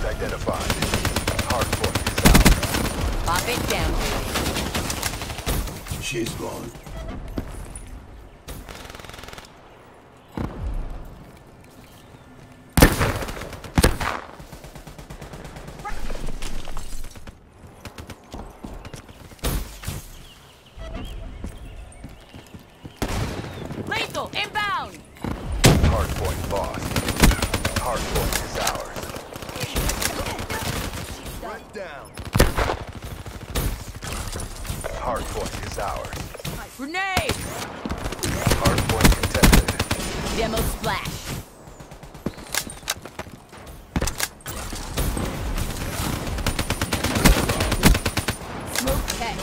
point identified. Hardpoint is out. Pop it down, baby. She's gone. Lethal, inbound! Hardpoint lost. Hardpoint is ours. Right down. Hardpoint is ours. Grenade! Hardpoint contested. Demo splash. Smoke tech.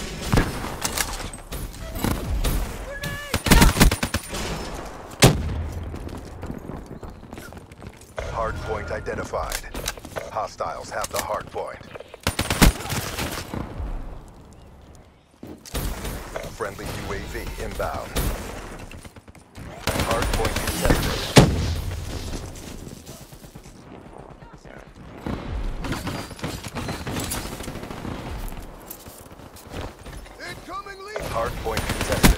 Hardpoint identified. Hostiles have the hardpoint. Friendly UAV inbound. Hardpoint contested. Incoming lead. Hardpoint contested.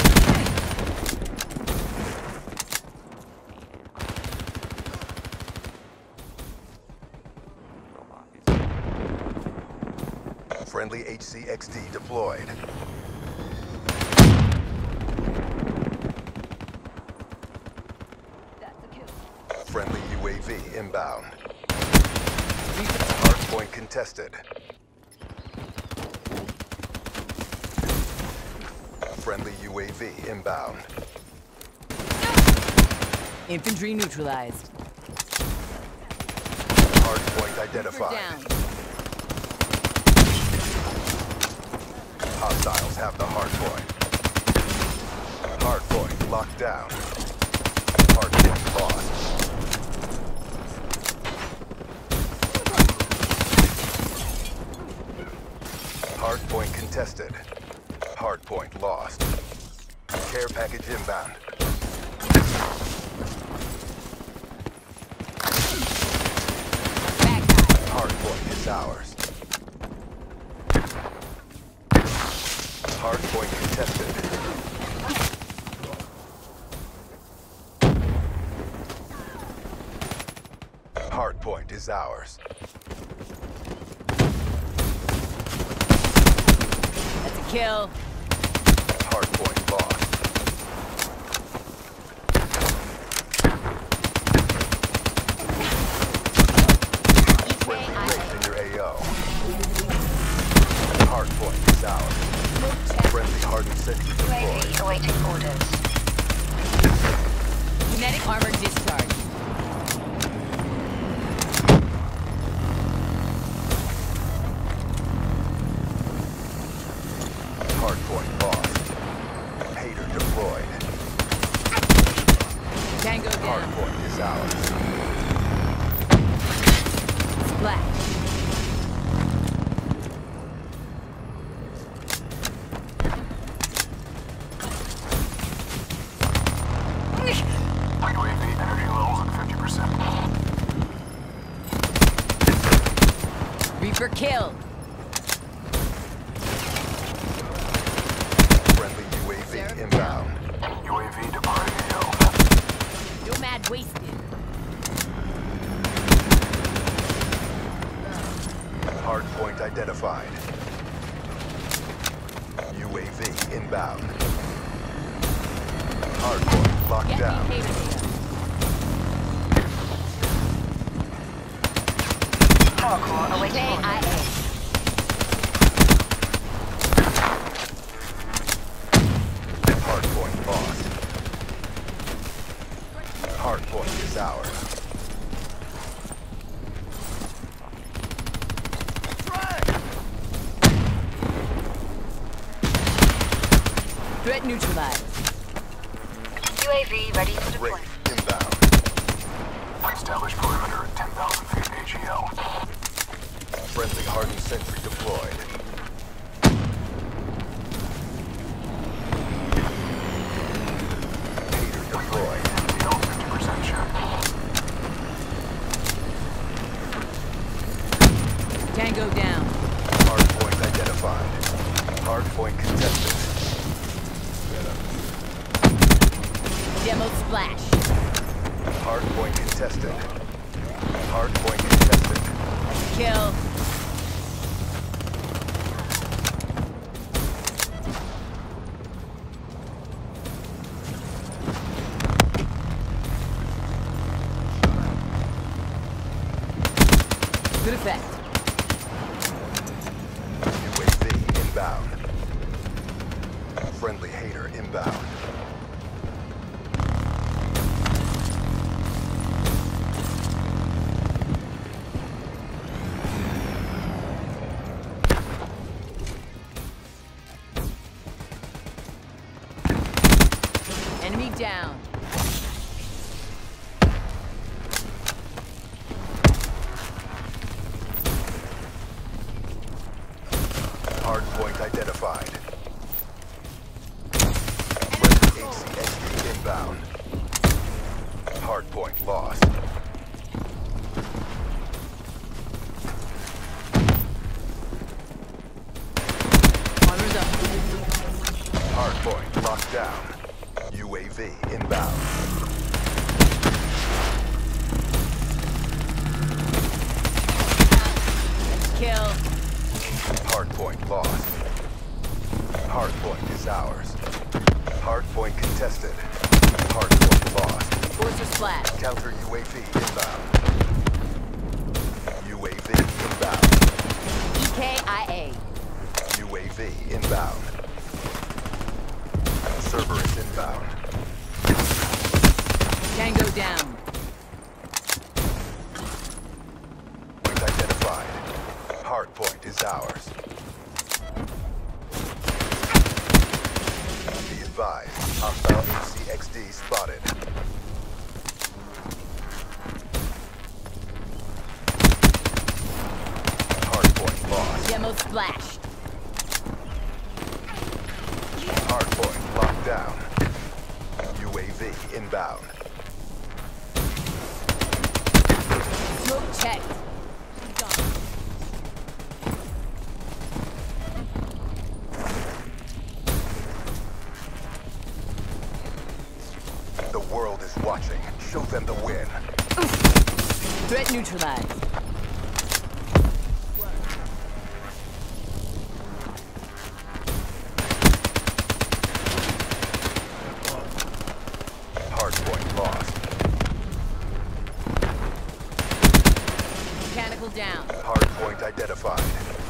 Friendly HCXD deployed. Friendly UAV inbound. Hardpoint contested. Friendly UAV inbound. Infantry neutralized. Hardpoint We're identified. down. Hostiles have the hardpoint. Hardpoint locked down. Hardpoint lost. Hardpoint contested. Hardpoint lost. Care package inbound. Bad guy. Hardpoint is ours. Hardpoint contested. Hardpoint is ours. That's a kill. Hardpoint lost. Each way Friendly I race in your AO. Hardpoint is ours. smoke check. Friendly hardened sentry deployed. UAV awaiting orders. Kinetic armor discharge. Hardpoint lost. Hater deployed. Tango down. Hardpoint is ours. Splash. UAV energy levels at 50%. Reaper kill. Friendly UAV inbound. UAV departing AO. Nomad wasted. Hardpoint identified. UAV inbound. Hardpoint locked Get down. me data. Hardcore awaiting orders. KIA. Hardpoint lost. Hardpoint is ours. Threat neutralized. UAV ready for deployment. Wraith inbound. Establish perimeter at 10,000 feet AGL. Friendly hardened sentry deployed. Hater deployed. AGL 50% check. Tango down. Hardpoint identified. Hardpoint contested. Demo splash. Hardpoint contested. Hardpoint contested. Kill. Good effect. UAV inbound. Friendly hater inbound. Enemy down. Hardpoint identified. Friendly HCXD inbound. Hardpoint lost. Armor's up. Hardpoint locked down. UAV inbound. Kill. Hardpoint lost. Hardpoint is ours. Hardpoint contested. Hardpoint lost. Forcer splash. Counter UAV inbound. UAV inbound. EKIA. UAV inbound. Cerberus inbound. Tango down. Point identified. Hardpoint is ours. Be advised. Hostile HCXD spotted. Hardpoint lost. Demo splash. Hardpoint locked down. UAV inbound. Smoke check. The world is watching. Show them the win. Threat neutralized. Hardpoint lost. Mechanical down. Hardpoint identified.